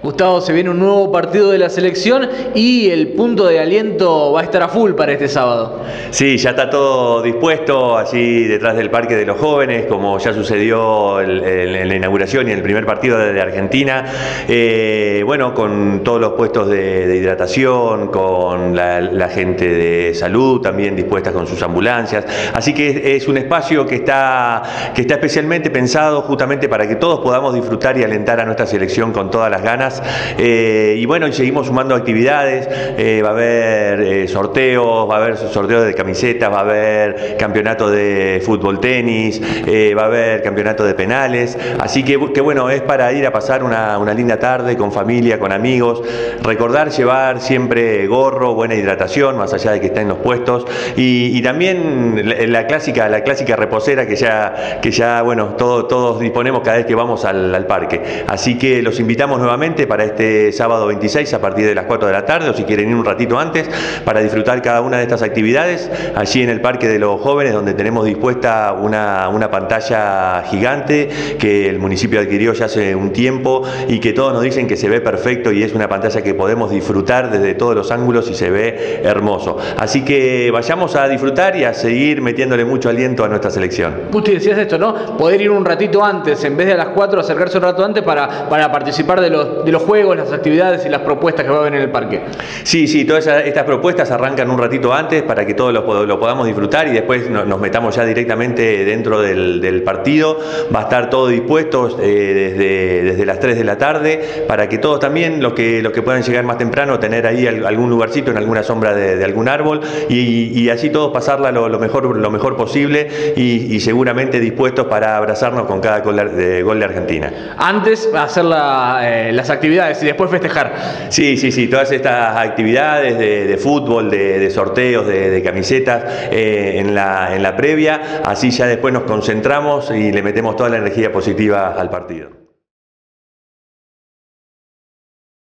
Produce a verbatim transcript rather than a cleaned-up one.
Gustavo, se viene un nuevo partido de la selección y el punto de aliento va a estar a full para este sábado. Sí, ya está todo dispuesto allí detrás del Parque de los Jóvenes, como ya sucedió en la inauguración y en el primer partido de Argentina. Eh, bueno, con todos los puestos de, de hidratación, con la, la gente de salud también dispuesta con sus ambulancias. Así que es un espacio que está, que está especialmente pensado justamente para que todos podamos disfrutar y alentar a nuestra selección con todas las ganas. Eh, y bueno, y seguimos sumando actividades, eh, va a haber eh, sorteos, va a haber sorteos de camisetas, va a haber campeonato de fútbol tenis, eh, va a haber campeonato de penales, así que, que bueno, es para ir a pasar una, una linda tarde con familia, con amigos, recordar llevar siempre gorro, buena hidratación, más allá de que está en los puestos, y, y también la, la clásica, la clásica reposera que ya, que ya bueno, todo, todos disponemos cada vez que vamos al, al parque, así que los invitamos nuevamente para este sábado veintiséis a partir de las cuatro de la tarde, o si quieren ir un ratito antes, para disfrutar cada una de estas actividades allí en el Parque de los Jóvenes, donde tenemos dispuesta una, una pantalla gigante que el municipio adquirió ya hace un tiempo y que todos nos dicen que se ve perfecto, y es una pantalla que podemos disfrutar desde todos los ángulos y se ve hermoso. Así que vayamos a disfrutar y a seguir metiéndole mucho aliento a nuestra selección. Gusti, decías esto, ¿no? Poder ir un ratito antes, en vez de a las cuatro, acercarse un rato antes para, para participar de los, de los juegos, las actividades y las propuestas que va a haber en el parque. Sí, sí, todas estas propuestas arrancan un ratito antes para que todos lo, lo podamos disfrutar y después nos, nos metamos ya directamente dentro del, del partido. Va a estar todo dispuesto eh, desde, desde las tres de la tarde para que todos también, los que, los que puedan llegar más temprano, tener ahí algún lugarcito en alguna sombra de, de algún árbol y, y así todos pasarla lo, lo, mejor, lo mejor posible y, y seguramente dispuestos para abrazarnos con cada gol de, gol de Argentina. Antes hacer la, eh, las actividades y después festejar. Sí, sí, sí, todas estas actividades de, de fútbol, de, de sorteos, de, de camisetas eh, en, la, en la previa, así ya después nos concentramos y le metemos toda la energía positiva al partido.